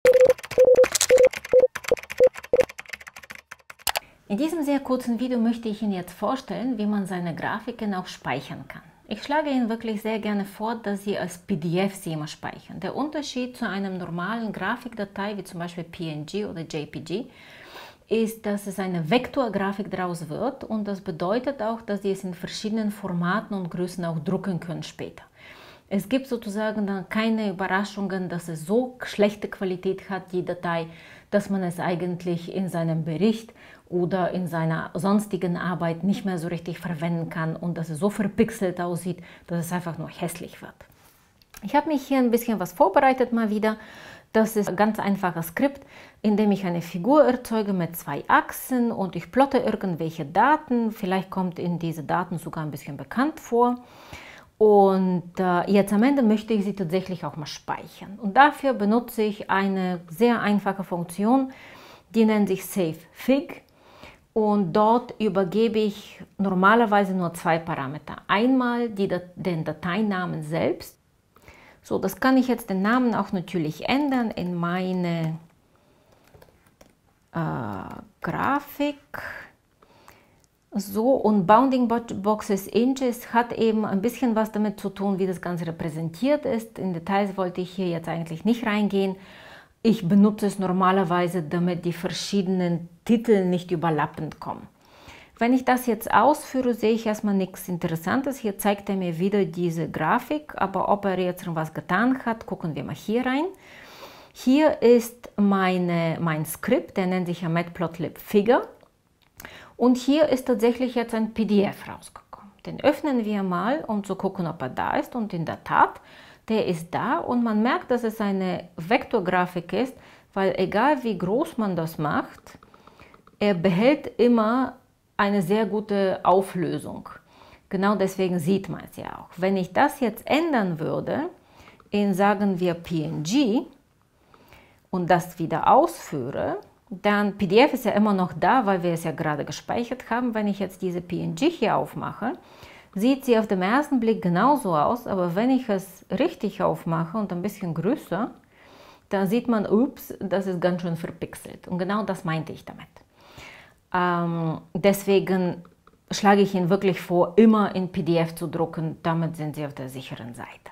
In diesem sehr kurzen Video möchte ich Ihnen jetzt vorstellen, wie man seine Grafiken auch speichern kann. Ich schlage Ihnen wirklich sehr gerne vor, dass Sie als PDF sie immer speichern. Der Unterschied zu einer normalen Grafikdatei, wie zum Beispiel PNG oder JPG, ist, dass es eine Vektorgrafik daraus wird, und das bedeutet auch, dass Sie es in verschiedenen Formaten und Größen auch drucken können später. Es gibt sozusagen dann keine Überraschungen, dass es so schlechte Qualität hat, die Datei, dass man es eigentlich in seinem Bericht oder in seiner sonstigen Arbeit nicht mehr so richtig verwenden kann und dass es so verpixelt aussieht, dass es einfach nur hässlich wird. Ich habe mich hier ein bisschen was vorbereitet mal wieder. Das ist ein ganz einfaches Skript, in dem ich eine Figur erzeuge mit 2 Achsen und ich plotte irgendwelche Daten. Vielleicht kommt Ihnen diese Daten sogar ein bisschen bekannt vor. Und jetzt am Ende möchte ich sie tatsächlich auch mal speichern. Und dafür benutze ich eine sehr einfache Funktion, die nennt sich SaveFig. Und dort übergebe ich normalerweise nur 2 Parameter. Einmal den Dateinamen selbst. So, das kann ich jetzt den Namen auch natürlich ändern in meine Grafik. So, und Bounding Boxes Inches hat eben ein bisschen was damit zu tun, wie das Ganze repräsentiert ist. In Details wollte ich hier jetzt eigentlich nicht reingehen. Ich benutze es normalerweise, damit die verschiedenen Titel nicht überlappend kommen. Wenn ich das jetzt ausführe, sehe ich erstmal nichts Interessantes. Hier zeigt er mir wieder diese Grafik, aber ob er jetzt schon was getan hat, gucken wir mal hier rein. Hier ist mein Skript, der nennt sich ja Matplotlib Figure. Und hier ist tatsächlich jetzt ein PDF rausgekommen. Den öffnen wir mal, um zu gucken, ob er da ist. Und in der Tat, der ist da. Und man merkt, dass es eine Vektorgrafik ist, weil egal wie groß man das macht, er behält immer eine sehr gute Auflösung. Genau deswegen sieht man es ja auch. Wenn ich das jetzt ändern würde, in sagen wir PNG und das wieder ausführe, dann PDF ist ja immer noch da, weil wir es ja gerade gespeichert haben. Wenn ich jetzt diese PNG hier aufmache, sieht sie auf den ersten Blick genauso aus, aber wenn ich es richtig aufmache und ein bisschen größer, dann sieht man, ups, das ist ganz schön verpixelt. Und genau das meinte ich damit. Deswegen schlage ich Ihnen wirklich vor, immer in PDF zu drucken, damit sind Sie auf der sicheren Seite.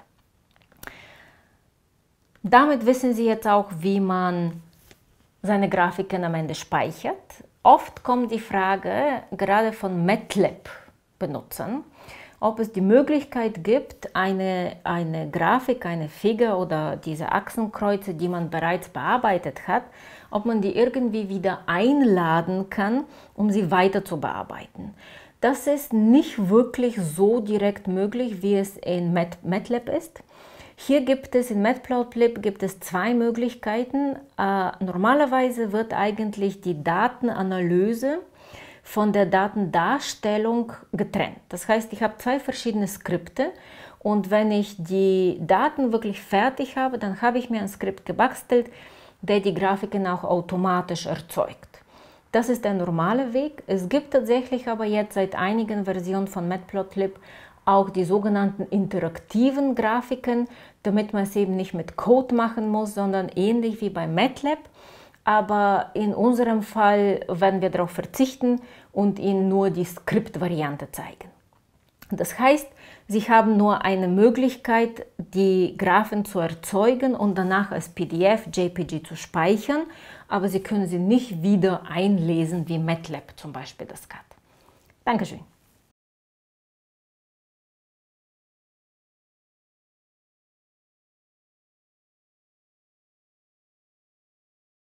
Damit wissen Sie jetzt auch, wie man seine Grafiken am Ende speichert. Oft kommt die Frage, gerade von MATLAB-Benutzern, ob es die Möglichkeit gibt, eine Grafik, eine Figur oder diese Achsenkreuze, die man bereits bearbeitet hat, ob man die irgendwie wieder einladen kann, um sie weiter zu bearbeiten. Das ist nicht wirklich so direkt möglich, wie es in MATLAB ist. Hier gibt es in Matplotlib 2 Möglichkeiten. Normalerweise wird eigentlich die Datenanalyse von der Datendarstellung getrennt. Das heißt, ich habe 2 verschiedene Skripte und wenn ich die Daten wirklich fertig habe, dann habe ich mir ein Skript gebastelt, der die Grafiken auch automatisch erzeugt. Das ist der normale Weg. Es gibt tatsächlich aber jetzt seit einigen Versionen von Matplotlib auch die sogenannten interaktiven Grafiken, damit man es eben nicht mit Code machen muss, sondern ähnlich wie bei MATLAB. Aber in unserem Fall werden wir darauf verzichten und Ihnen nur die Skriptvariante zeigen. Das heißt, Sie haben nur eine Möglichkeit, die Graphen zu erzeugen und danach als PDF, JPG zu speichern, aber Sie können sie nicht wieder einlesen, wie MATLAB zum Beispiel das kann. Dankeschön.